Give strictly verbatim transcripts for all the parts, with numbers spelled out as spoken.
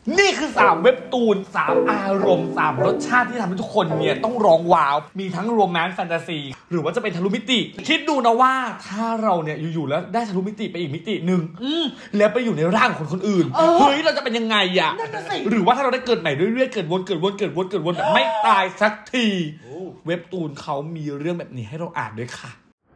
นี่คือสามเว็บตูนสามอารมณ์สามรสชาติที่ทำให้ทุกคนเนี่ยต้องร้องว้าวมีทั้งโรแมนต์แฟนตาซีหรือว่าจะเป็นทะลุมิติคิดดูนะว่าถ้าเราเนี่ยอยู่ๆแล้วได้ทะลุมิติไปอีกมิติหนึ่งแล้วไปอยู่ในร่างของคนอื่นเฮ้ยเราจะเป็นยังไงอ่ะหรือว่าถ้าเราได้เกิดใหม่เรื่อยๆเกิดวนเกิดวนเกิดวนเกิดวนแบบไม่ตายสักทีเว็บตูนเขามีเรื่องแบบนี้ให้เราอ่านด้วยค่ะ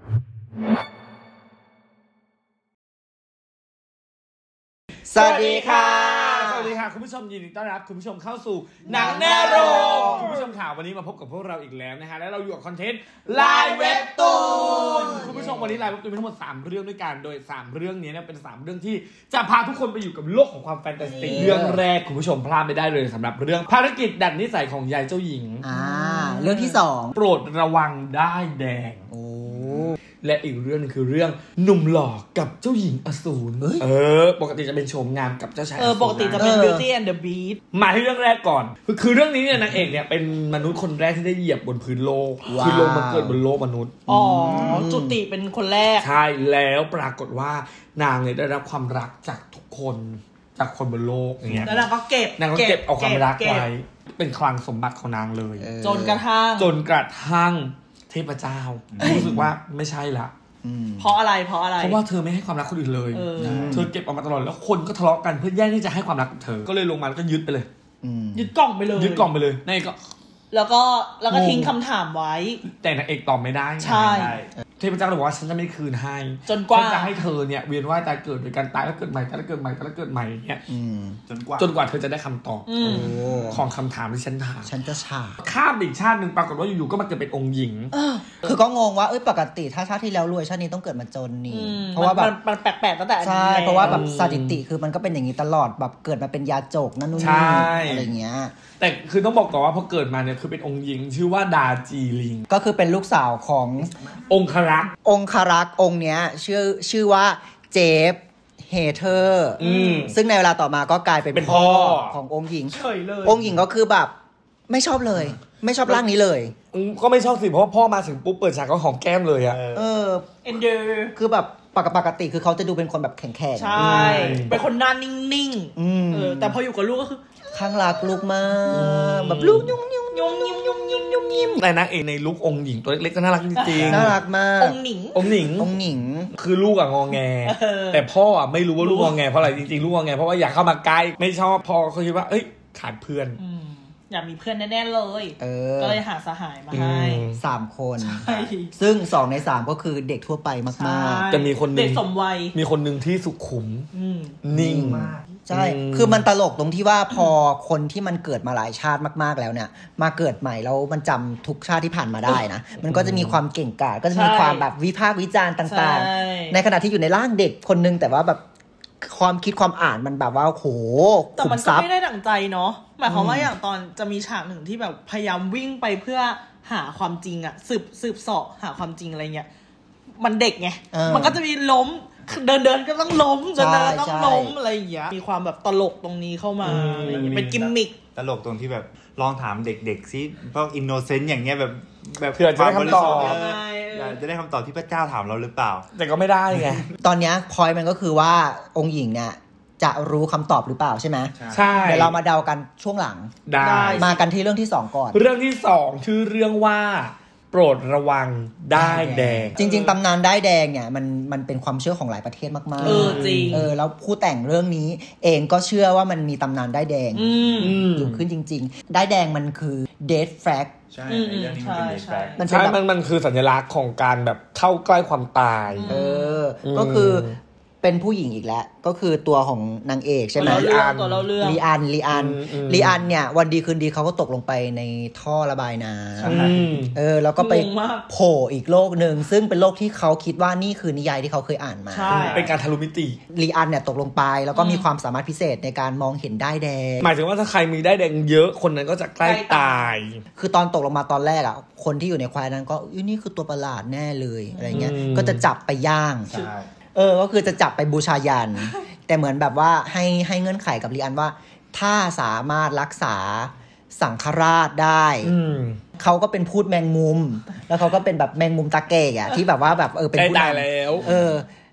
สวัสดีค่ะสวัสดีค่ะคุณผู้ชมยินดีต้อนรับคุณผู้ชมเข้าสู่หนังแน่โรงคุณผู้ชมข่าววันนี้มาพบกับพวกเราอีกแล้วนะฮะและเราอยู่กับคอนเทนต์ไลน์เว็บตูนคุณผู้ชมวันนี้ไลน์เว็บตูนมีทั้งหมดสามเรื่องด้วยกันโดยสามเรื่องนี้เนี่ยเป็นสามเรื่องที่จะพาทุกคนไปอยู่กับโลกของความแฟนตาซีเรื่องแรกคุณผู้ชมพลาดไม่ได้เลยสำหรับเรื่องภารกิจดัดนิสัยของยายเจ้าหญิงอ่าเรื่องที่สองโปรดระวังด้ายแดงโอ้และอีกเรื่องนึงคือเรื่องหนุ่มหล่อกับเจ้าหญิงอสูรเออปกติจะเป็นโฉมงามกับเจ้าชายอสูรเออปกติจะเป็น Beauty and the Beast มาที่เรื่องแรกก่อนคือเรื่องนี้เนี่ยนางเอกเนี่ยเป็นมนุษย์คนแรกที่ได้เหยียบบนพื้นโลกคือลงมาเกิดบนโลกมนุษย์อ๋อจุติเป็นคนแรกใช่แล้วปรากฏว่านางเนี่ยได้รับความรักจากทุกคนจากคนบนโลกอย่างเงี้ยแล้วนางก็เก็บนางก็เก็บเอาความรักไว้เป็นคลังสมบัติของนางเลยจนกระทั่งจนกระทั่งเทพเจ้ารู้สึกว่าไม่ใช่ละเพราะอะไรเพราะอะไรเพราะว่าเธอไม่ให้ความรักคนอื่นเลยเธอเก็บออกมาตลอดแล้วคนก็ทะเลาะกันเพื่อแย่งที่จะให้ความรักกับเธอก็เลยลงมาแล้วก็ยึดไปเลยยึดกล่องไปเลยยึดกล่องไปเลยนายก็แล้วก็แล้วก็ทิ้งคำถามไว้แต่นางเอกตอบไม่ได้ใช่เทพเจ้าเลยบอกว่าฉันจะไม่คืนให้จนกว่าจะให้เธอเนี่ยเวียนว่ายตายเกิดโดยการตายแล้วเกิดใหม่ตายแล้วเกิดใหม่ตายแล้วเกิดใหม่เนี่ยจนกว่าจนกว่าเธอจะได้คำตอบของคำถามที่ฉันถามฉันจะฉาข้ามอีกชาติหนึ่งปรากฏว่าอยู่ๆก็มาเกิดเป็นองค์หญิงคือก็งงว่าเอ้ยปกติถ้าชาติที่แล้วรวยชาตินี้ต้องเกิดมาจนนี่เพราะว่าแบบมันแปลกๆตั้งแต่ใช่เพราะว่าแบบสถิติคือมันก็เป็นอย่างนี้ตลอดแบบเกิดมาเป็นยาจกนั่นนู่นนี่อะไรเงี้ยแต่คือต้องบอกก่อนว่าพอเกิดมาเนี่ยคือเป็นองค์หญิงชื่อว่าดาจีลิงก็คือเป็นลูกสาวขององครักษ์องครักษ์องค์เนี้ยชื่อชื่อว่าเจฟเฮเธอร์ซึ่งในเวลาต่อมาก็กลายเป็นพ่อขององค์หญิงเฉยเลยองค์หญิงก็คือแบบไม่ชอบเลยไม่ชอบร่างนี้เลยก็ไม่ชอบสิเพราะว่าพ่อมาถึงปุ๊บเปิดฉากก็หอมแก้มเลยอะเออเอ็นเดอร์คือแบบปกติคือเขาจะดูเป็นคนแบบแข็งๆใช่เป็นคนหน้านิ่งๆเออแต่พออยู่กับลูกก็คือข้างรักลูกมากแบบลูกยุ่งยุ่งยุ่งยิ้มยุ่งยิ้มยุ่งยิ้มแต่นางเอกในลุคองค์หญิงตัวเล็กๆก็น่ารักจริงๆน่ารักมากองค์หนิงองค์หนิงองค์หนิงคือลูกอะงอแงแต่พ่ออะไม่รู้ว่าลูกงอแงเพราะอะไรจริงๆลูกงอแงเพราะว่าอยากเข้ามาใกล้ไม่ชอบพ่อเขาคิดว่าเอ้ยขาดเพื่อนอยากมีเพื่อนแน่ๆเลยก็เลยหาสหายมาให้สามคนซึ่งสองในสามก็คือเด็กทั่วไปมากๆจะมีคนนึงเด็กสมวัยมีคนนึงที่สุขุมนิ่งมากใช่คือมันตลกตรงที่ว่าพอคนที่มันเกิดมาหลายชาติมากๆแล้วเนี่ยมาเกิดใหม่แล้วมันจำทุกชาติที่ผ่านมาได้นะมันก็จะมีความเก่งกาจก็จะมีความแบบวิพากษ์วิจารณ์ต่างๆในขณะที่อยู่ในร่างเด็กคนนึงแต่ว่าแบบความคิดความอ่านมันแบบว่าโหแต่มันก็ไม่ได้ดั่งใจเนาะหมายความว่าอย่างตอนจะมีฉากหนึ่งที่แบบพยายามวิ่งไปเพื่อหาความจริงอะสืบสืบเสาะหาความจริงอะไรเงี้ยมันเด็กไงมันก็จะมีล้มเดินเดินก็ต้องล้มเดินเดินต้องล้มอะไรอย่างเงี้ยมีความแบบตลกตรงนี้เข้ามาอะไรอย่างเงี้ยเป็นกิมมิคตลกตรงที่แบบลองถามเด็กๆซิพวกอินโนเซนต์อย่างเงี้ยแบบแบบเพื่อจะได้คำตอบจะได้คำตอบที่พระเจ้าถามเราหรือเปล่าแต่ก็ไม่ได้ไงตอนนี้พอยต์มันก็คือว่าองค์หญิงเนี่ยจะรู้คำตอบหรือเปล่าใช่ไหมใช่เดี๋ยวเรามาเดากันช่วงหลังได้มากันที่เรื่องที่สองก่อนเรื่องที่สองชื่อเรื่องว่าโปรดระวังด้ายแดงจริงๆตำนานด้ายแดงเนี่ยมันมันเป็นความเชื่อของหลายประเทศมากๆเออจริงเออแล้วผู้แต่งเรื่องนี้เองก็เชื่อว่ามันมีตำนานด้ายแดงอยู่ขึ้นจริงๆด้ายแดงมันคือ death flag ใช่ในเรื่องนี้มันเป็น death flag ใช่มันมันคือสัญลักษณ์ของการแบบเข้าใกล้ความตายเออก็คือเป็นผู้หญิงอีกแล้วก็คือตัวของนางเอกใช่ไหมลีอันลีอันลีอันลีอันเนี่ยวันดีคืนดีเขาก็ตกลงไปในท่อระบายน้ำเออแล้วก็ไปโผล่อีกโลกหนึ่งซึ่งเป็นโลกที่เขาคิดว่านี่คือนิยายที่เขาเคยอ่านมาเป็นการทะลุมิติลีอันเนี่ยตกลงไปแล้วก็มีความสามารถพิเศษในการมองเห็นด้ายแดงหมายถึงว่าถ้าใครมีด้ายแดงเยอะคนนั้นก็จะใกล้ตายคือตอนตกลงมาตอนแรกอ่ะคนที่อยู่ในควายนั้นก็นี่คือตัวประหลาดแน่เลยอะไรเงี้ยก็จะจับไปย่างเออก็คือจะจับไปบูชายัน แต่เหมือนแบบว่าให้ให้เงื่อนไขกับลีอันว่าถ้าสามารถรักษาสังฆราชได้เขาก็เป็นพูดแมงมุมแล้วเขาก็เป็นแบบแมงมุมตะเกกอ่ะที่แบบว่าแบบเออเป็นผู้นำแล้วเออ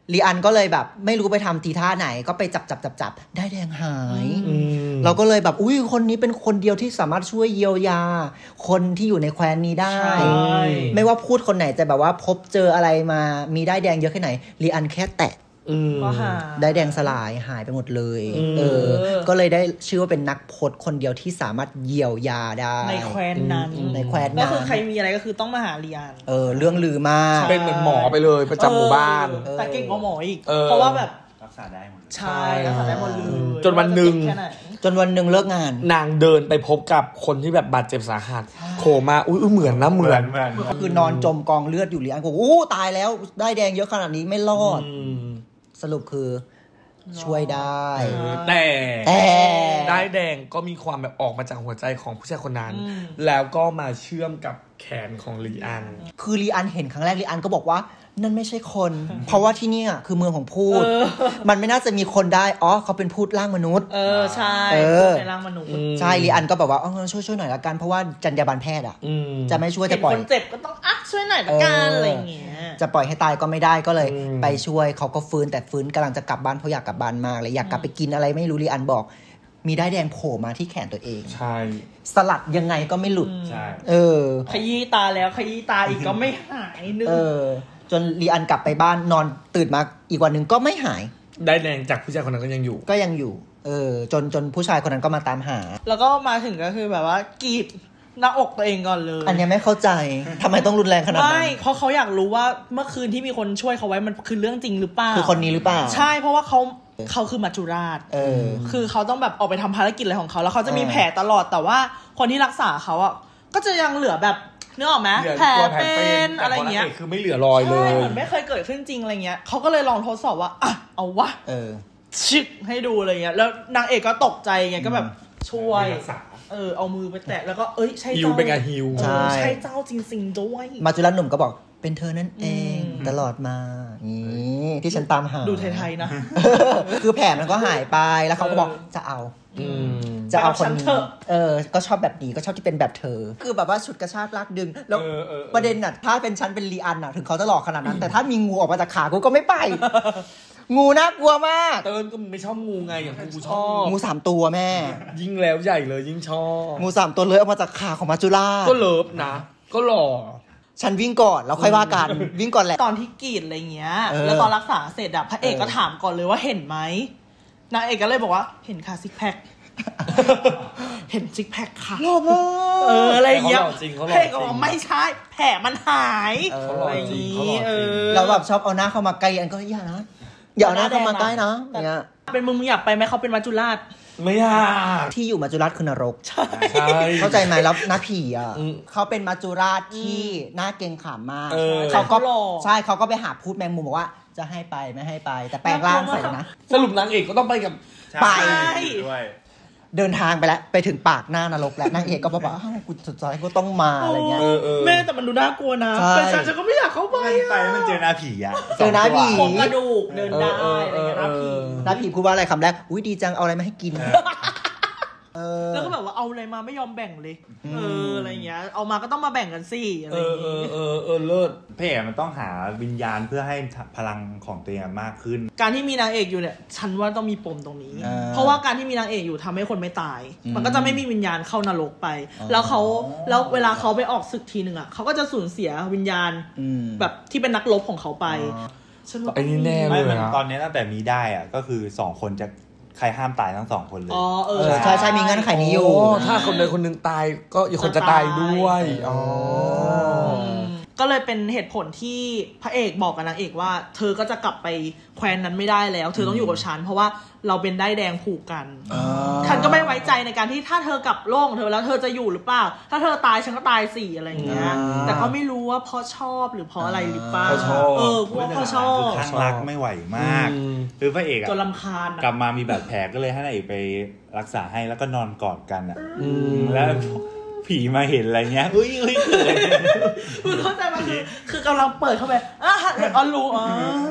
ลีอันก็เลยแบบไม่รู้ไปทำทีท่าไหนก็ไปจับจับจับจับได้แดงหายเราก็เลยแบบอุ้ยคนนี้เป็นคนเดียวที่สามารถช่วยเยียวยาคนที่อยู่ในแคว้นนี้ได้ไม่ว่าพูดคนไหนจะแบบว่าพบเจออะไรมามีได้แดงเยอะแค่ไหนลีอันแค่แตะก็หายได้แดงสลายหายไปหมดเลยเออก็เลยได้ชื่อว่าเป็นนักพจน์คนเดียวที่สามารถเยียวยาได้ในแคว้นนั้นในแคว้นนั้นก็คือใครมีอะไรก็คือต้องมาหาลีอันเออเรื่องลือมากเป็นเหมือนหมอไปเลยประจำหมู่บ้านแต่เก่งกว่าหมออีกเพราะว่าแบบรักษาได้หมดใช่รักษาได้หมดเลยจนวันหนึ่งจนวันหนึ่งเลิกงานนางเดินไปพบกับคนที่แบบบาดเจ็บสาหัสโผล่มาอุ้ยเหมือนนะเหมือนก็คือนอนจมกองเลือดอยู่ลีอันก็อู้ตายแล้วได้แดงเยอะขนาดนี้ไม่รอดสรุปคือช่วยได้แต่ได้แดงก็มีความแบบออกมาจากหัวใจของผู้ชายคนนั้นแล้วก็มาเชื่อมกับแขนของลีอันคือลีอันเห็นครั้งแรกลีอันก็บอกว่านั่นไม่ใช่คนเพราะว่าที่นี่คือเมืองของพูดมันไม่น่าจะมีคนได้อ๋อเขาเป็นพูดร่างมนุษย์เออใช่ในร่างมนุษย์ใช่ลีอันก็แบบว่าอ๋อช่วยช่วยหน่อยละกันเพราะว่าจรรยาบรรณแพทย์อ่ะจะไม่ช่วยจะปล่อยคนเจ็บก็ต้องอ่ะช่วยหน่อยละกันอะไรอย่างเงี้ยจะปล่อยให้ตายก็ไม่ได้ก็เลยไปช่วยเขาก็ฟื้นแต่ฟื้นกำลังจะกลับบ้านเพราะอยากกลับบ้านมากเลยอยากกลับไปกินอะไรไม่รู้ลีอันบอกมีได้แดงโผล่มาที่แขนตัวเองใช่สลัดยังไงก็ไม่หลุดใช่เออขยี้ตาแล้วขยี้ตาอีกก็ไม่หายนึงเออจนลีอันกลับไปบ้านนอนตื่นมาอีกวันนึงก็ไม่หายได้แดงจากผู้ชายคนนั้นก็ยังอยู่ก็ยังอยู่เออจนจนผู้ชายคนนั้นก็มาตามหาแล้วก็มาถึงก็คือแบบว่ากรีดหน้าอกตัวเองก่อนเลยอันนี้ไม่เข้าใจทำไมต้องรุนแรงขนาดนั้นไม่เพราะเขาอยากรู้ว่าเมื่อคืนที่มีคนช่วยเขาไว้มันคือเรื่องจริงหรือเปล่าคือคนนี้หรือเปล่าใช่เพราะว่าเขาเขาคือมัจจุราชเออคือเขาต้องแบบออกไปทำภารกิจอะไรของเขาแล้วเขาจะมีแผลตลอดแต่ว่าคนที่รักษาเขาอ่ะก็จะยังเหลือแบบนึกออกไหมแผลเป็นอะไรเงี้ยคือไม่เหลือรอยเลยเหมือนไม่เคยเกิดขึ้นจริงอะไรเงี้ยเขาก็เลยลองทดสอบว่าอ่ะเอาวะเออชิกให้ดูอะไรเงี้ยแล้วนางเอกก็ตกใจไงก็แบบช่วยเออเอามือไปแตะแล้วก็เอ้ยใช่เจ้าเป็นไงฮิวใช่ใช่เจ้าจริงๆด้วยมัจจุราชหนุ่มก็บอกเป็นเธอนั่นเองตลอดมานี่ที่ฉันตามหาดูไทยๆนะคือแผลมันก็หายไปแล้วเขาก็บอกจะเอาจะเอาคนนี้เออก็ชอบแบบนี้ก็ชอบที่เป็นแบบเธอคือแบบว่าชุดกระชากลากดึงแล้วประเด็นน่ะถ้าเป็นฉันเป็นลีอันน่ะถึงเขาจะหลอกขนาดนั้นแต่ถ้ามีงูออกมาจากขากูก็ไม่ไปงูน่ากลัวมากเติร์นก็ไม่ชอบงูไงอย่างกูชอบงูสามตัวแม่ยิ่งแล้วใหญ่เลยยิ่งชอบงูสามตัวเลยออกมาจากขาของมัจจุราชก็เลิฟนะก็หล่อฉันวิ่งก่อนแล้วค่อยว่ากันวิ่งก่อนแหละตอนที่กรีดอะไรเงี้ยแล้วตอนรักษาเสร็จอะพระเอกก็ถามก่อนเลยว่าเห็นไหมนางเอกก็เลยบอกว่าเห็นค่ะซิกแพคเห็นซิกแพคค่ะหล่อมากเอออะไรเงี้ยเพ่ก็บอกไม่ใช่แผลมันหายอะไรอย่างงี้เออเราแบบชอบเอาหน้าเข้ามาใกล้อันก็อย่านะอย่าเอาหน้าเข้ามาใกล้นะเนี่ยเป็นมึงมึงอยากไปไหมเขาเป็นมัจจุราชไม่อยากที่อยู่มัจจุราชคือนรกใช่เข้าใจไหมแล้วหน้าผีอ่ะเขาเป็นมัจจุราชที่หน้าเกรงขามมากเขาก็ใช่เขาก็ไปหาพูดแมงมุมบอกว่าจะให้ไปไม่ให้ไปแต่แปลงร่างใส่นะสรุปนางเอกก็ต้องไปกับไปด้วยเดินทางไปแล้วไปถึงปากหน้านรกแล้วนางเอกก็บอกว่าอ้าวกูสุดท้ายก็ต้องมาอะไรเงี้ยแม่แต่มันดูน่ากลัวนะเป็นฉันฉันก็ไม่อยากเข้าไปไปมันเจอหน้าผีอ่ะเจอหน้าผีกระดูกเดินได้อะไรเงี้ยหน้าผีหน้าผีพูดว่าอะไรคำแรกอุ้ยดีจังเอาอะไรมาให้กินแล้วก็แบบว่าเอาอะไรมาไม่ยอมแบ่งเลยเอออะไรเงี้ยเอามาก็ต้องมาแบ่งกันสิอะไรอย่างเงี้ยเออเออเลิศพระเอกมันต้องหาวิญญาณเพื่อให้พลังของตัวเองมากขึ้นการที่มีนางเอกอยู่เนี่ยฉันว่าต้องมีปมตรงนี้เพราะว่าการที่มีนางเอกอยู่ทำให้คนไม่ตายมันก็จะไม่มีวิญญาณเข้านรกไปแล้วเขาแล้วเวลาเขาไปออกศึกทีนึงอ่ะเขาก็จะสูญเสียวิญญาณแบบที่เป็นนักรบของเขาไปฉันว่าไอ้นี่แน่เลยนะตอนนี้ตั้งแต่มีได้อ่ะก็คือสองคนจะใครห้ามตายทั้งสองคนเลยอ๋อเออใช่ใช่มีเงื่อนไขนี้อยู่ถ้าคนใดคนหนึ่งตายก็อีกคนจะตายด้วยอ๋อก็เลยเป็นเหตุผลที่พระเอกบอกกับนางเอกว่าเธอก็จะกลับไปแคว้นนั้นไม่ได้แล้วเธอต้องอยู่กับฉันเพราะว่าเราเป็นได้แดงผูกกันฉันก็ไม่ไว้ใจในการที่ถ้าเธอกลับโลกเธอแล้วเธอจะอยู่หรือเปล่าถ้าเธอตายฉันก็ตายสี่อะไรอย่างเงี้ยแต่ก็ไม่รู้ว่าเพราะชอบหรือเพราะอะไรหรือเปล่าเออเพราะว่าเพราะชอบข้างรักไม่ไหวมากคือพระเอกอะจนรำคาญกลับมามีบาดแผลก็เลยให้นางเอกไปรักษาให้แล้วก็นอนกอดกันอ่ะแล้วผีมาเห็นอะไรเงี้ยอุ้ยอุ้ยคือคือเข้าใจมันคือกำลังเปิดเข้าไปอ่ะอ๋อรู้อ๋อ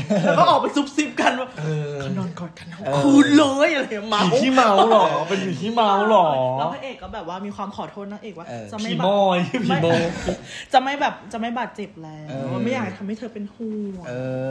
แล้วก็ออกไปซุบซิบกันว่าเขานอนกอดกันทั้งคืนเลยอะไรเมาผีขี้เมาหรอเป็นผีขี้เมาหรอแล้วพระเอกก็แบบว่ามีความขอโทษนางเอกว่าจะไม่ผีโมยผีโมยจะไม่แบบจะไม่บาดเจ็บแล้วไม่อยากทำให้เธอเป็นห่วง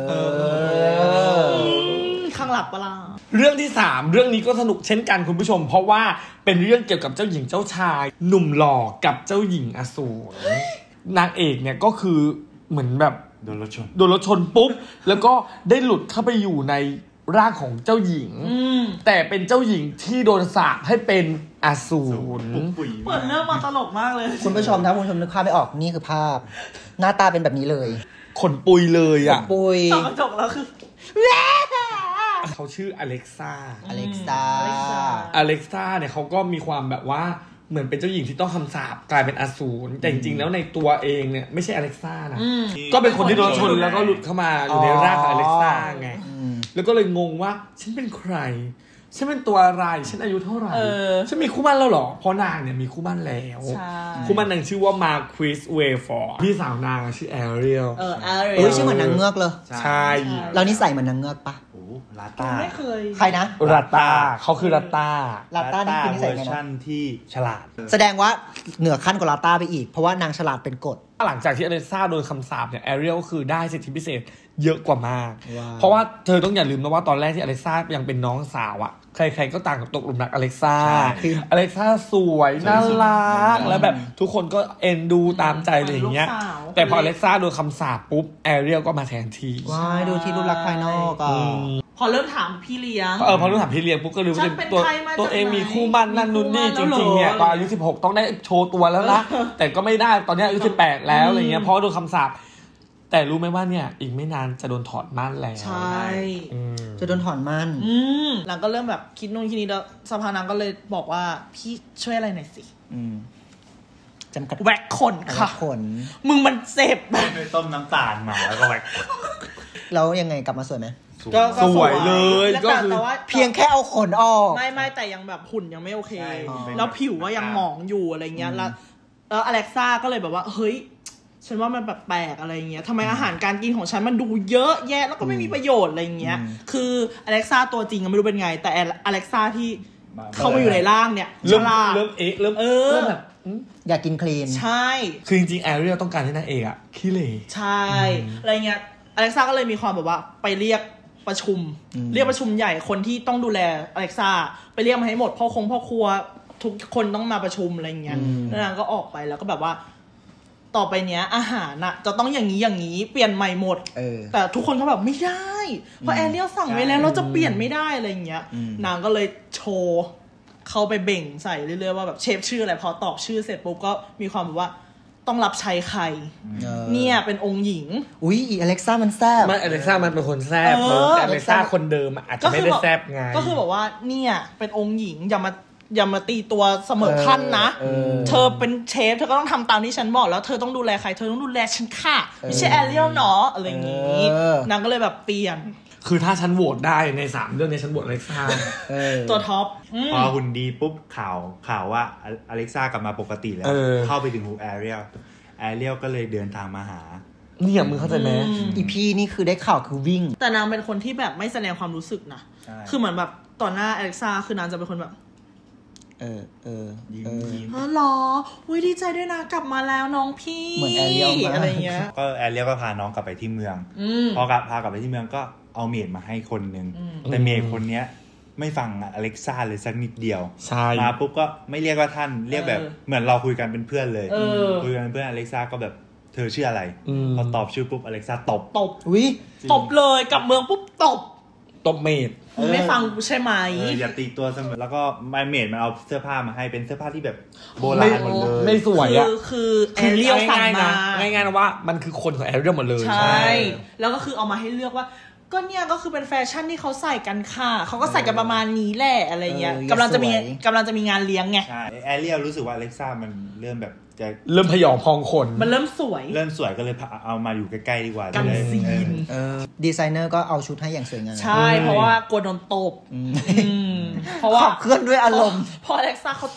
ข้างหลับปะล่ะเรื่องที่สามเรื่องนี้ก็สนุกเช่นกันคุณผู้ชมเพราะว่าเป็นเรื่องเกี่ยวกับเจ้าหญิงเจ้าชายหนุ่มหล่อกับเจ้าหญิงอสูรนางเอกเนี่ยก็คือเหมือนแบบโดนรถชนโดนรถชนปุ๊บแล้วก็ได้หลุดเข้าไปอยู่ในร่างของเจ้าหญิงแต่เป็นเจ้าหญิงที่โดนสาปให้เป็นอสูรเปิดเรื่องมาตลกมากเลยคุณผู้ชมถ้าคุณผู้ชมนึกภาพไม่ออกนี่คือภาพหน้าตาเป็นแบบนี้เลยขนปุยเลยอ่ะขนปุยส่องกระจกแล้วคือเขาชื่ออเล็กซ่าอเล็กซ่าอเล็กซ่าเนี่ยเขาก็มีความแบบว่าเหมือนเป็นเจ้าหญิงที่ต้องคำสาปกลายเป็นอสูรแต่จริงๆแล้วในตัวเองเนี่ยไม่ใช่อเล็กซ่านะก็เป็นคนที่โดนชนแล้วก็หลุดเข้ามาอยู่ในร่างของอเล็กซ่าไงแล้วก็เลยงงว่าฉันเป็นใครฉันเป็นตัวอะไรฉันอายุเท่าไหร่ฉันมีคู่มั่นแล้วหรอเพราะนางเนี่ยมีคู่มั่นแล้วคู่มั่นนางชื่อว่ามาร์ควิสเวฟอร์พี่สาวนางชื่อแอเรียลเออแอเรียลชื่อเหมือนนางเงือกเลยใช่แล้วนิสัยเหมือนนางเงือกปะลาต้าไม่เคยใครนะลาต้าเขาคือลาต้าลาต้านี่คือนิสัยไงนะที่ฉลาดแสดงว่าเหนือขั้นกว่าลาต้าไปอีกเพราะว่านางฉลาดเป็นกฎหลังจากที่อเล็กซ่าโดนคำสาปเนี่ยแอเรียลก็คือได้สิทธิพิเศษเยอะกว่ามากเพราะว่าเธอต้องอย่าลืมนะว่าตอนแรกที่อเล็กซ่ายังเป็นน้องสาวอะใครๆก็ต่างกับตกหลุมรักอเล็กซ่าอเล็กซ่าสวยน่ารักแล้วแบบทุกคนก็เอ็นดูตามใจอะไรอย่างเงี้ยแต่พออเล็กซ่าโดนคำสาปปุ๊บแอเรียลก็มาแทนที่ว้ายดูที่รูปลักษณ์ภายนอกอ่ะพอเริ่มถามพี่เลี้ยงเออพอเริ่มถามพี่เลี้ยงปุ๊บก็รู้ว่าตัวตัวเองมีคู่มั่นนั่นนู่นนี่จริงๆเนี่ยตอนอายุสิบหกต้องได้โชว์ตัวแล้วนะแต่ก็ไม่ได้ตอนนี้อายุสิบแปดแล้วอะไรเงี้ยเพราะโดนคำสาปแต่รู้ไหมว่าเนี่ยอีกไม่นานจะโดนถอดม่านแล้วใช่จะโดนถอดม่านนางก็เริ่มแบบคิดนู่นคิดนี่แล้วสภานางก็เลยบอกว่าพี่ช่วยอะไรหน่อยสิจำกัดแวกขนค่ะขนมึงมันเจ็บแบบต้มน้ำตาลมาแล้วก็แวกแล้วยังไงกลับมาสวยไหมก็สวยเลยก็คือเพียงแค่เอาขนออกไม่ไม่แต่ยังแบบหุ่นยังไม่โอเคแล้วผิวว่ายังหมองอยู่อะไรเงี้ยแล้วแล้วอเล็กซ่าก็เลยแบบว่าเฮ้ยฉันว่ามันแปลกๆอะไรเงี้ยทำไมอาหารการกินของฉันมันดูเยอะแยะแล้วก็ไม่มีประโยชน์อะไรเงี้ยคืออเล็กซ่าตัวจริงก็ไม่รู้เป็นไงแต่อเล็กซ่าที่เข้ามาอยู่ในร่างเนี่ยเริ่มเริ่มเอ๊ะเริ่มเออแบบอยากกินคลีนใช่คือจริงๆแอเรียลต้องการให้นางเอกอะขี้เหร่ใช่อะไรเงี้ยอเล็กซ่าก็เลยมีความแบบว่าไปเรียกประชุมเรียกประชุมใหญ่คนที่ต้องดูแลอเล็กซ่าไปเรียกมาให้หมดพ่อคงพ่อครัวทุกคนต้องมาประชุมอะไรเงี้ยแล้วนางก็ออกไปแล้วก็แบบว่าต่อไปเนี้ยอาหารน่ะจะต้องอย่างนี้อย่างนี้เปลี่ยนใหม่หมดแต่ทุกคนก็แบบไม่ได้เพราะแอเรียลสั่งไว้แล้วเราจะเปลี่ยนไม่ได้อะไรเงี้ยนางก็เลยโชว์เข้าไปเบ่งใส่เรื่อยๆว่าแบบเชฟชื่ออะไรพอตอบชื่อเสร็จปุ๊บก็มีความแบบว่าต้องรับใช้ใครเนี่ยเป็นองค์หญิงอุ้ยอเล็กซ่ามันแซ่บไม่อเล็กซ่ามันเป็นคนแซ่บแต่อเล็กซ่าคนเดิมอาจจะไม่ได้แซ่บไงก็คือบอกว่าเนี่ยเป็นองค์หญิงอย่ามาอย่ามาตีตัวเสมอขั้นนะเธอเป็นเชฟเธอก็ต้องทำตามที่ฉันบอกแล้วเธอต้องดูแลใครเธอต้องดูแลฉันค่ะไม่ใช่แอเรียลเนาะอะไรอย่างงี้นางก็เลยแบบเปลี่ยนคือถ้าฉันโหวตได้ในสามเรื่องนี้ฉันโหวตอเล็กซ่าตัวท็อปพอหุ่นดีปุ๊บข่าวข่าวว่าอเล็กซ่ากลับมาปกติแล้วเข้าไปถึงหูแอเรียลแอเรียลก็เลยเดินทางมาหาเนี่ยมึงเข้าใจไหมอีพีนี่คือได้ข่าวคือวิ่งแต่นางเป็นคนที่แบบไม่แสดงความรู้สึกนะคือเหมือนแบบต่อหน้าอเล็กซ่าคือนางจะเป็นคนแบบเออเออยิ้มยิ้มอ๋อหรออุ้ยดีใจด้วยนะกลับมาแล้วน้องพี่เหมือนแอเรียลอะไรเงี้ยก็แอเรียลก็พาน้องกลับไปที่เมืองพอกลับพากลับไปที่เมืองก็เอาเมดมาให้คนนึงแต่เมดคนเนี้ยไม่ฟังอเล็กซ่าเลยสักนิดเดียวมาปุ๊บก็ไม่เรียกว่าท่านเรียกแบบเหมือนเราคุยกันเป็นเพื่อนเลยคุยกันเป็นเพื่อนอเล็กซ่าก็แบบเธอชื่ออะไรพอตอบชื่อปุ๊บอเล็กซ่าตบตบอุ้ยตบเลยกลับเมืองปุ๊บตบตบเมดไม่ฟังใช่ไหมอย่าตีตัวเสมอแล้วก็ไอเมดมันเอาเสื้อผ้ามาให้เป็นเสื้อผ้าที่แบบโบราณหมดเลยไม่สวยอ่ะคือแอเรียลสั่งมาง่ายๆนะว่ามันคือคนของแอเรียลหมดเลยใช่แล้วก็คือเอามาให้เลือกว่าก็เนี่ยก็คือเป็นแฟชั่นที่เขาใส่กันค่ะเขาก็ใส่กันประมาณนี้แหละอะไรเงี้ยกำลังจะมีกำลังจะมีงานเลี้ยงไงใช่แอเรียลรู้สึกว่าอเล็กซ่ามันเริ่มแบบจะเริ่มพยองพองขนมันเริ่มสวยเริ่มสวยก็เลยเอามาอยู่ใกล้ๆดีกว่ากันซีนดีไซเนอร์ก็เอาชุดให้อย่างสวยงามใช่เพราะว่ากลัวโดนตบเพราะว่าขับเคลื่อนด้วยอารมณ์พออเล็กซ่าเขาตบจ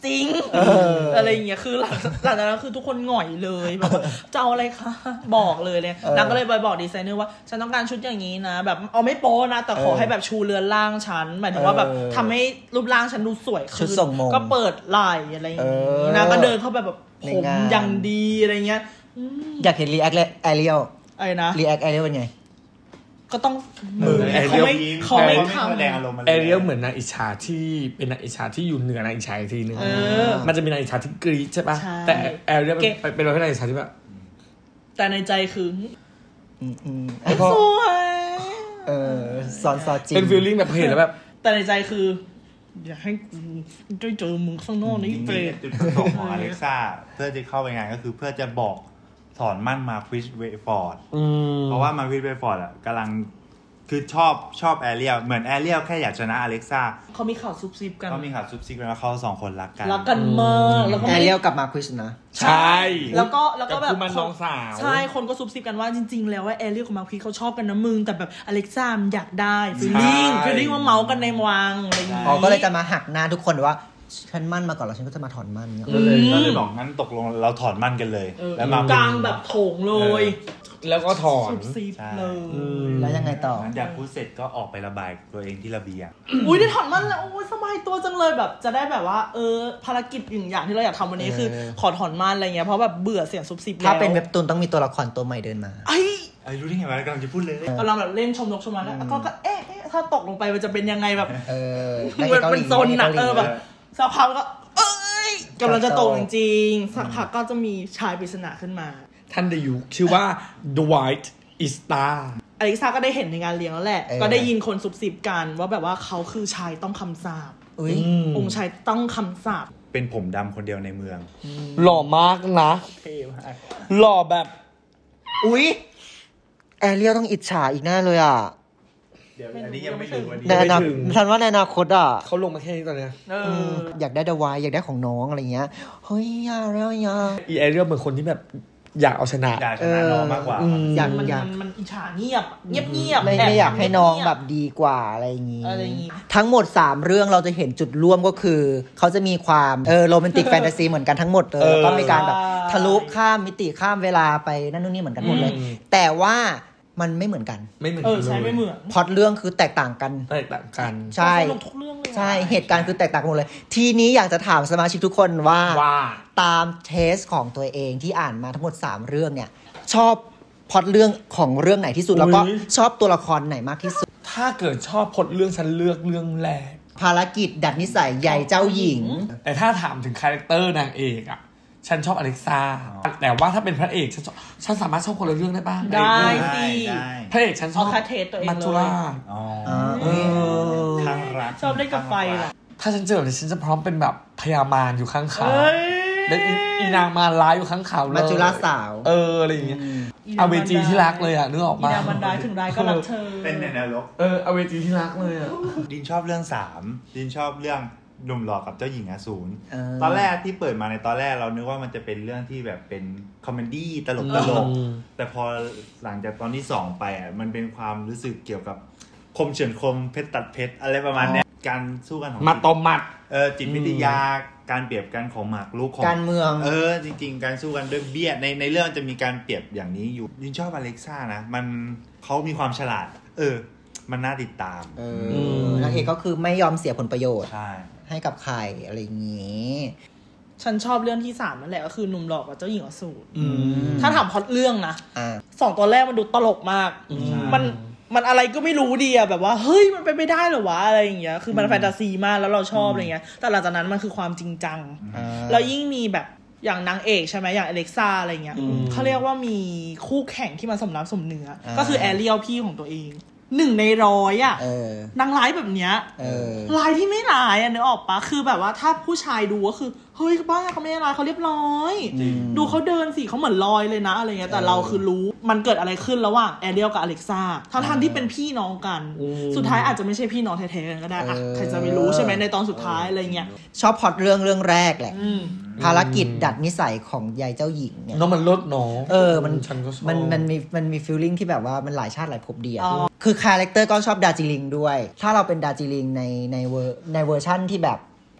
จริงอะไรอย่างเงี้ยคือหลังหลังจากนั้นคือทุกคนหง่อยเลยแบบจะเอาอะไรคะบอกเลยเลยนางก็เลยไปบอกดีไซเนอร์ว่าฉันต้องการชุดอย่างนี้นะแบบเอาไม่โป๊นะแต่ขอให้แบบชูเรือนร่างฉันหมายถึงว่าแบบทำให้รูปร่างฉันดูสวยขึ้นก็เปิดไหล่อะไรอย่างงี้นางก็เดินเข้าไปแบบผมอย่างดีอะไรเงี้ยอยากเห็นรีแอคแอเรียลอะไรนะรีแอคแอเรียลเป็นไงก็ต้องมือเขาไม่เขาไม่ทำแอเรียลเหมือนนางอิจฉาที่เป็นนางอิจฉาที่อยู่เหนือนางอิจฉาอีกทีนึงมันจะมีนางอิจฉาที่กรี๊ดใช่ป่ะแต่แอเรียลเป็นเราที่นางอิจฉาที่แบบแต่ในใจคือสวยเออซอนซอจริงเป็นฟีลลิ่งแบบเห็นแล้วแบบแต่ในใจคืออยากให้กูได้เจอมึงข้างนอกนี่เปรตจุดประสงค์ของอเล็กซ่าเพื่อจะเข้าไปงานก็คือเพื่อจะบอกถอนมั่นมาคริสเวฟอร์ดเพราะว่ามาคริสเวฟอร์ดอ่ะกำลังคือชอบชอบแอเรียลเหมือนแอเรียลแค่อยากชนะอเล็กซ่าเขามีข่าวซุบซิบกันเขามีข่าวซุบซิบกันว่าเขาสองคนรักกันรักกันมากแล้วแอเรียลกับมาคริสนะใช่แล้วก็แล้วก็แบบมันน้องสาวใช่คนก็ซุบซิบกันว่าจริงๆแล้วว่าแอเรียลกับมาคริสเขาชอบกันนะมึงแต่แบบอเล็กซ่ามันอยากได้ฟีลลิ่งฟีลลิ่งว่าเมากันในวังอะไรอย่างเงี้ยอ๋อก็เลยจะมาหักหน้าทุกคนว่าฉันมั่นมาก่อนแล้วฉันก็จะมาถอนมั่นก็เลยก็เลยบอกงั้นตกลงเราถอนมั่นกันเลยแล้วมากลางแบบโถงเลยแล้วก็ถอนเลยแล้วยังไงต่อหลังจากพูดเสร็จก็ออกไประบายตัวเองที่ระเบียงอุ้ยได้ถอนมั่นแล้วโอ้ยสบายตัวจังเลยแบบจะได้แบบว่าเออภารกิจอย่างอย่างที่เราอยากทำวันนี้คือขอถอนมั่นอะไรเงี้ยเพราะแบบเบื่อเสียงซุบซิบแล้วถ้าเป็นเว็บตูนต้องมีตัวละครตัวใหม่เดินมาไอ้ไอ้รู้ได้ไงวะกำลังจะพูดเลยกำลังแบบเล่นชมนกชมไม้แล้วก็ก็เอ๊ะถ้าตกลงไปมันจะเป็นยังไงแบบเออมันเป็นโซนหนักเออแบบสักพักก็เอ้ยกำลังจะตกจริงๆสักพักก็จะมีชายปริศนาขึ้นมาท่านเดยุชื่อว่าดไวท์อิสตาอเล็กซ่าก็ได้เห็นในงานเลี้ยงแล้วแหละก็ได้ยินคนซุบซิบกันว่าแบบว่าเขาคือชายต้องคำสาปองค์ชายต้องคำสาปเป็นผมดำคนเดียวในเมืองหล่อมากนะหล่อแบบอุ๊ยแอเรียลต้องอิจฉาอีกแน่เลยอ่ะเดี๋ยวอันนี้ยังไม่ถึงวันนี้ในอนาคตฉันว่าในอนาคตอ่ะเขาลงมาแค่นี้ตอนนี้อยากได้เดวายอยากได้ของน้องอะไรเงี้ยเฮ้ยยาแล้วยาอีแอเรียลเหมือนคนที่แบบอยากเอาชนะอยากชนะน้องมากกว่าอยากมันมันอิจฉาเงียบเงียบเงียบไม่ไม่อยากให้น้องแบบดีกว่าอะไรอย่างงี้ทั้งหมดสามเรื่องเราจะเห็นจุดร่วมก็คือเขาจะมีความเออโรแมนติกแฟนตาซีเหมือนกันทั้งหมดเลยแล้วก็มีการแบบทะลุข้ามมิติข้ามเวลาไปนั่นนู่นนี่เหมือนกันหมดเลยแต่ว่ามันไม่เหมือนกันไม่เหมือนเออใช่ไม่เหมือนพล็อตเรื่องคือแตกต่างกันแตกต่างกันใช่ทุกเรื่องเลยใช่เหตุการณ์คือแตกต่างกันหมดเลยทีนี้อยากจะถามสมาชิกทุกคนว่าตามเทสของตัวเองที่อ่านมาทั้งหมดสามเรื่องเนี่ยชอบพล็อตเรื่องของเรื่องไหนที่สุดแล้วก็ชอบตัวละครไหนมากที่สุดถ้าเกิดชอบพล็อตเรื่องฉันเลือกเรื่องแรกภารกิจดัดนิสัยใหญ่เจ้าหญิงแต่ถ้าถามถึงคาแรคเตอร์นางเอกอ่ะฉันชอบอเล็กซ่าแต่ว่าถ้าเป็นพระเอกฉันฉันสามารถชอบคนละเรื่องได้บ้างได้สิพระเอกฉันชอบมัจจุราชทางรักชอบเล่นกับไฟหรอถ้าฉันเจอแบบฉันจะพร้อมเป็นแบบพญามารอยู่ข้างเขาเป็นอีนางมารร้ายอยู่ข้างเขาเลยมัจจุราชสาวเอออะไรอย่างเงี้ยอเวจีที่รักเลยอ่ะนึกออกมาอีนางมันร้ายถึงร้ายก็รักเธอเป็นในนรกเอออเวจีที่รักเลยอ่ะดินชอบเรื่องสามดินชอบเรื่องหนุ่มหล่อกับเจ้าหญิงอสูรตอนแรกที่เปิดมาในตอนแรกเรานึกว่ามันจะเป็นเรื่องที่แบบเป็นคอมเมดี้ตลกตลกแต่พอหลังจากตอนที่สองไปอ่ะมันเป็นความรู้สึกเกี่ยวกับคมเฉือนคมเพชรตัดเพชรอะไรประมาณเนี้ยการสู้กันของมัดต่อมัดเออจิตวิทยาการเปรียบกันของหมากรุกของการเมืองเออจริงๆการสู้กันด้วยเบี้ยในในเรื่องจะมีการเปรียบอย่างนี้อยู่ยินชอบอเล็กซ่านะมันเขามีความฉลาดเออมันน่าติดตามเออนางเอกก็คือไม่ยอมเสียผลประโยชน์ใช่ให้กับใครอะไรอย่างงี้ฉันชอบเรื่องที่สามนั่นแหละก็คือหนุ่มหล่อกับเจ้าหญิงอสูรถ้าถามพล็อตเรื่องนะสองตัวแรกมันดูตลกมากมันมันอะไรก็ไม่รู้ดีอะแบบว่าเฮ้ยมันเป็นไม่ได้เหรอวะอะไรอย่างเงี้ยคือมันแฟนตาซีมากแล้วเราชอบอะไรเงี้ยแต่หลังจากนั้นมันคือความจริงจังแล้วยิ่งมีแบบอย่างนางเอกใช่ไหมอย่างอเล็กซ่าอะไรเงี้ยเขาเรียกว่ามีคู่แข่งที่มาสมน้ำสมเนื้อก็คือแอเรียลพี่ของตัวเองหนึ่งในร้อยอ่ะนางร้ายแบบเนี้ยร้ายที่ไม่ร้ายอ่ะนึกออกปะคือแบบว่าถ้าผู้ชายดูก็คือเฮ้ยบ้าเขาไม่ร้ายเขาเรียบร้อยดูเขาเดินสิเขาเหมือนลอยเลยนะอะไรเงี้ยแต่เราคือรู้มันเกิดอะไรขึ้นระหว่างแอเรียลกับอเล็กซ่าทั้งทันที่เป็นพี่น้องกันสุดท้ายอาจจะไม่ใช่พี่น้องแท้ๆกันก็ได้อ่ะใครจะไม่รู้ใช่ไหมในตอนสุดท้ายอะไรเงี้ยชอบพล็อตเรื่องเรื่องแรกแหละภารกิจดัดนิสัยของยายเจ้าหญิงเนี่ยน้องมันลดน้องเออมันมันมันมีมันมีฟีลลิ่งที่แบบว่ามันหลายชาติหลายภพดีอ่ะคือคาแรคเตอร์ก็ชอบดาร์จิลิงด้วยถ้าเราเป็นดาร์จิลิงในในเวอร์ในเวอร์ชั่นที่แบบ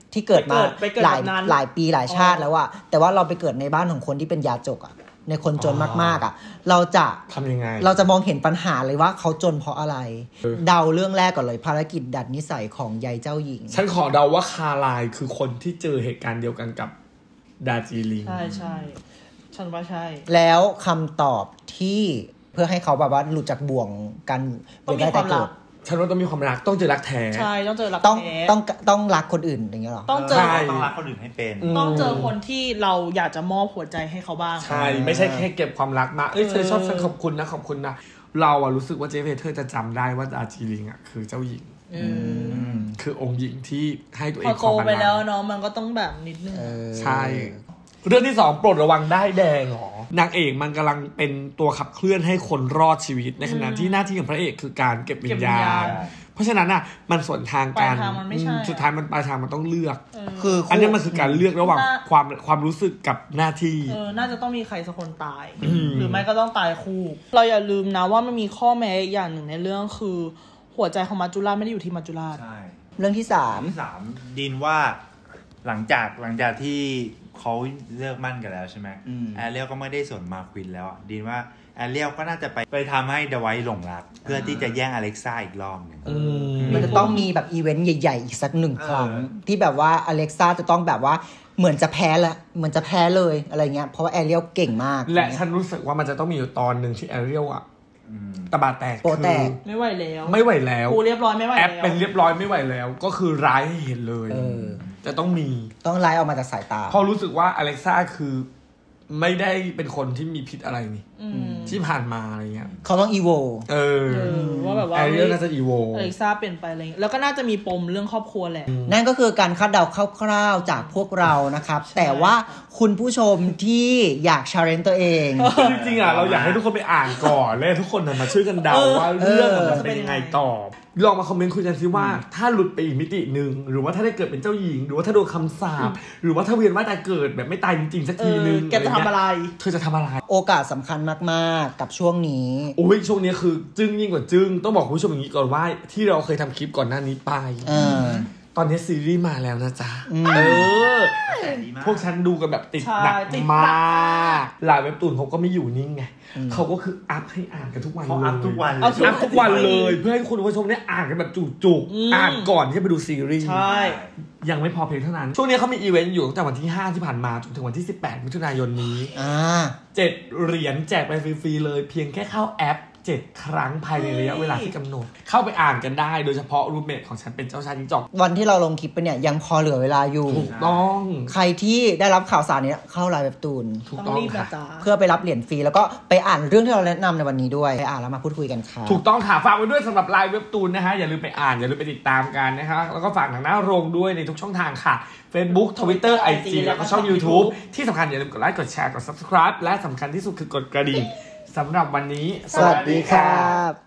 ที่เกิดมาหลายหลายปีหลายชาติแล้วอะแต่ว่าเราไปเกิดในบ้านของคนที่เป็นยาจกอะในคนจนมากๆอะเราจะทำยังไงเราจะมองเห็นปัญหาเลยว่าเขาจนเพราะอะไรเดาเรื่องแรกก่อนเลยภารกิจดัดนิสัยของยายเจ้าหญิงฉันขอเดาว่าคาไลน์คือคนที่เจอเหตุการณ์เดียวกันกับดาจีลิงใช่ใช่ฉันว่าใช่แล้วคำตอบที่เพื่อให้เขาแบบว่าหลุดจากบ่วงการเวียนว่ายตายเกิดฉันว่าต้องมีความรักต้องเจอรักแท้ใช่ต้องเจอรักแท้ต้องต้องต้องรักคนอื่นอย่างเงี้ยหรอต้องเจอต้องรักคนอื่นให้เป็นต้องเจอคนที่เราอยากจะมอบหัวใจให้เขาบ้างใช่ไม่ใช่แค่เก็บความรักมาเอ้ยเธอชอบฉันขอบคุณนะขอบคุณนะเราอะรู้สึกว่าเจฟเฟเธอร์จะจำได้ว่าดาจีลิงอะคือเจ้าหญิงคือองค์หญิงที่ให้ตัวเองขอโตไปแล้วเนาะมันก็ต้องแบบนิดนึงใช่เรื่องที่สองโปรดระวังได้แดงหรอนางเอกมันกำลังเป็นตัวขับเคลื่อนให้คนรอดชีวิตในขณะที่หน้าที่ของพระเอกคือการเก็บวิญญาณเพราะฉะนั้นอ่ะมันส่วนทางกันสุดท้ายมันปลายทางมันต้องเลือกคืออันนี้มันคือการเลือกระหว่างความความรู้สึกกับหน้าที่เออน่าจะต้องมีใครสักคนตายหรือไม่ก็ต้องตายคู่เราอย่าลืมนะว่ามันมีข้อแม้อย่างหนึ่งในเรื่องคือหัวใจของมัจจุราชไม่ได้อยู่ที่มัจจุราชเรื่องที่สามที่สามดินว่าหลังจากหลังจากที่เขาเลิกมั่นกันแล้วใช่ไหมแอเรียลก็ไม่ได้สนมาควินแล้วดินว่าแอเรียลก็น่าจะไปไปทำให้เดวิดหลงรักเพื่อที่จะแย่งอเล็กซ่าอีกรอบนึงมันจะต้องมีแบบอีเวนต์ใหญ่ๆอีกสักหนึ่งครั้งที่แบบว่าอเล็กซ่าจะต้องแบบว่าเหมือนจะแพ้ละเหมือนจะแพ้เลยอะไรเงี้ยเพราะว่าแอเรียลเก่งมากและฉันรู้สึกว่ามันจะต้องมีอยู่ตอนหนึ่งที่แอเรียลอะตะบะแตกโปแตกไม่ไหวแล้วไม่ไหวแล้วกูเรียบร้อยไม่ไหวแล้วแอปเป็นเรียบร้อยไม่ไหวแล้วก็คือร้ายให้เห็นเลยจะต้องมีต้องไล่ออกมาจากสายตาพอรู้สึกว่าอเล็กซ่าคือไม่ได้เป็นคนที่มีพิษอะไรนี่ที่ผ่านมาอะไรเงี้ยเขาต้องอีโวเออว่าแบบว่าแอเรียลน่าจะอีโวอเล็กซ่าเปลี่ยนไปอะไรแล้วก็น่าจะมีปมเรื่องครอบครัวแหละนั่นก็คือการคาดเดาคร่าวๆจากพวกเรานะครับแต่ว่าคุณผู้ชมที่อยากชาเลนจ์ตัวเองจริงๆอ่ะเราอยากให้ทุกคนไปอ่านก่อนแล้วทุกคนมาช่วยกันเดาว่าเรื่องมันเป็นยังไงต่อลองมาคอมเมนต์คุยกันซิว่าถ้าหลุดไปอีกมิตินึงหรือว่าถ้าได้เกิดเป็นเจ้าหญิงหรือว่าถ้าโดนคำสาปหรือว่าถ้าเวียนว่ายตายเกิดแบบไม่ตายจริงๆสักทีนึงแกจะทำอะไรเธอจะทำอะไรโอกาสสำคัญมากๆกับช่วงนี้โอ้ยช่วงนี้คือจึ้งยิ่งกว่าจึ้งต้องบอกคุณผู้ชมอย่างนี้ก่อนว่าที่เราเคยทำคลิปก่อนหน้านี้ไปตอนนี้ซีรีส์มาแล้วนะจ๊ะเออพวกฉันดูกันแบบติดหนักมากหลายเว็บตูนเขาก็ไม่อยู่นิ่งไงเขาก็คืออัพให้อ่านกันทุกวันเลยอัพทุกวันอัพทุกวันเลยเพื่อให้คุณผู้ชมได้อ่านกันแบบจุกๆอ่านก่อนที่จะไปดูซีรีส์ใช่ยังไม่พอเพียงเท่านั้นช่วงนี้เขามีอีเวนต์อยู่ตั้งแต่วันที่ห้าที่ผ่านมาจนถึงวันที่สิบแปดมิถุนายนนี้เจ็ดเหรียญแจกไปฟรีๆเลยเพียงแค่เข้าแอปเจ็ดครั้งภายในระยะเวลาที่กำหนดเข้าไปอ่านกันได้โดยเฉพาะรูปเมทของฉันเป็นเจ้าชายจิ้งจอกวันที่เราลงคลิปไปเนี่ยยังพอเหลือเวลาอยู่ถูกต้องใครที่ได้รับข่าวสารนี้เข้าไลน์เว็บตูนถูกต้องค่ะเพื่อไปรับเหรียญฟรีแล้วก็ไปอ่านเรื่องที่เราแนะนำในวันนี้ด้วยไปอ่านแล้วมาพูดคุยกันค่ะถูกต้องค่ะฝากไว้ด้วยสำหรับไลน์เว็บตูนนะฮะอย่าลืมไปอ่านอย่าลืมไปติดตามกันนะคะแล้วก็ฝากหนังหน้าโรงด้วยในทุกช่องทางค่ะ Facebook Twitter ไอ จี แล้วก็ช่อง YouTube ที่สำคัญอย่าลืมกดไลค์กดแชร์กด Subscribe และสำคัญที่สุดคือกดกระดิ่งสำหรับวันนี้สวัสดีครับ